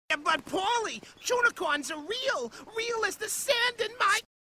But, Paulie, unicorns are real. Real as the sand in my...